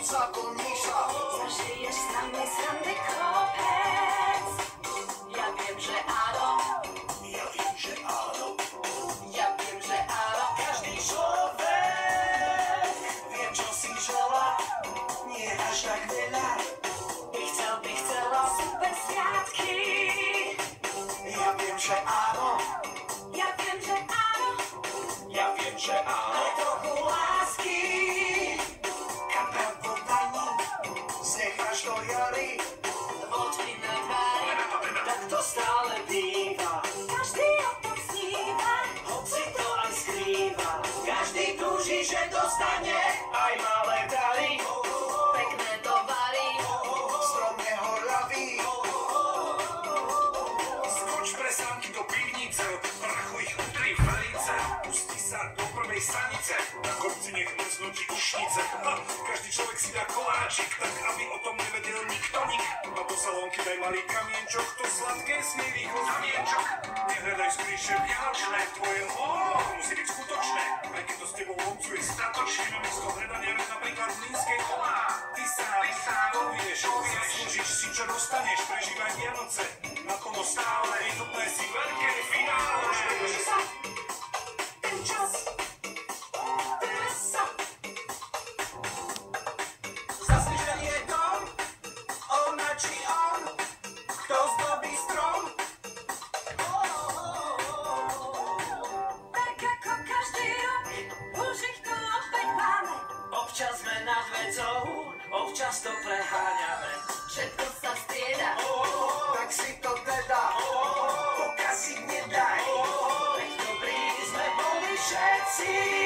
sa pomýšľa. Zažiješ srandy kopec. Ja viem, že áno. Ja viem, že áno. Ja viem, že áno. Každý človek vie, čo si želá. Nie až tak veľa. By chcela super sviatky. Ja viem, že áno. Ja viem, že áno. Ja viem, že áno. Aj trochu lásky. Kapel po dani, sneh až do jary. Otvíne dvere, tak to stále býva. Každý o tom sníva, Hoci to aj skrýva. každý túži, že dostane Aj malé dary. pekné tovary. Strom nehoravý. Skoč pre sánky do pivnice, prachu ich utri velice. Pusti sa do prvej stanice, na kopci nech mrznú ti ušnice. Každý človek si dá koláčik, tak aby o tom nevedel nikto nik. A do salónky daj malý kamienčok, to sladké smie rýchlo zamienčok. Nehľadaj skrýše vianočné, tvoje musí byť skutočné. Aj keď to s tebou obcuje statočne, namiesto hľadania napríklad v Línskej cholá. Ty sám povieš, zaslúžiš si, čo dostaneš, prežívaj Vianoce. Naplno stále, je nutné si veľké finále. Sa ten čas, teraz sa. Zaslyšenie dom, ona či on, kto zdobí strom. Tak ako každý rok, už ich tu opäť máme. Občas sme nad vecou, občas to preháňame. Všetko sa strieda, Tak si to teda pokaziť nedaj. veď dobrí sme boli všetci.